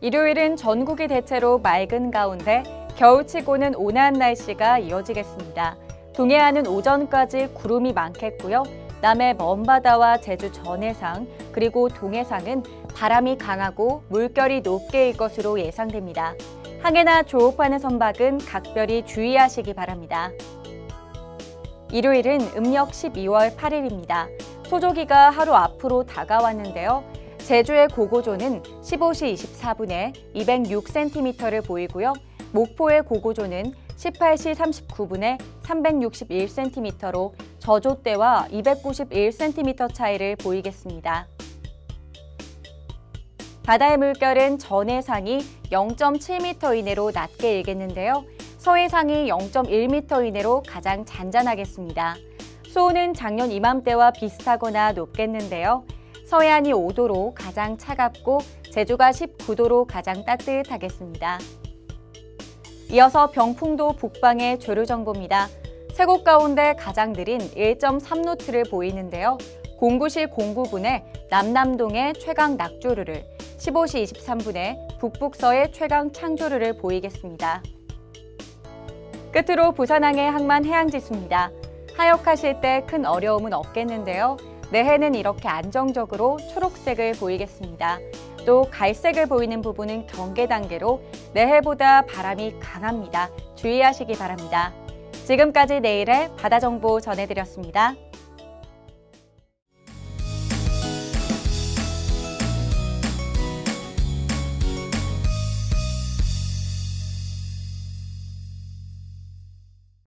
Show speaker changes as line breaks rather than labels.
일요일은 전국이 대체로 맑은 가운데 겨울치고는 온화한 날씨가 이어지겠습니다. 동해안은 오전까지 구름이 많겠고요. 남해 먼바다와 제주 전해상 그리고 동해상은 바람이 강하고 물결이 높게 일 것으로 예상됩니다. 항해나 조업하는 선박은 각별히 주의하시기 바랍니다. 일요일은 음력 12월 8일입니다. 소조기가 하루 앞으로 다가왔는데요. 제주의 고고조는 15시 24분에 206cm를 보이고요. 목포의 고고조는 18시 39분에 361cm로 저조 때와 291cm 차이를 보이겠습니다. 바다의 물결은 전해상이 0.7m 이내로 낮게 일겠는데요. 서해상이 0.1m 이내로 가장 잔잔하겠습니다. 수온은 작년 이맘때와 비슷하거나 높겠는데요. 서해안이 5도로 가장 차갑고 제주가 19도로 가장 따뜻하겠습니다. 이어서 병풍도 북방의 조류 정보입니다. 세 곳 가운데 가장 느린 1.3노트를 보이는데요. 공구시 공구분에 남남동의 최강 낙조류를, 15시 23분에 북북서의 최강 창조류를 보이겠습니다. 끝으로 부산항의 항만 해양지수입니다. 하역하실 때 큰 어려움은 없겠는데요. 내해는 이렇게 안정적으로 초록색을 보이겠습니다. 또 갈색을 보이는 부분은 경계 단계로 내해보다 바람이 강합니다. 주의하시기 바랍니다. 지금까지 내일의 바다정보 전해드렸습니다.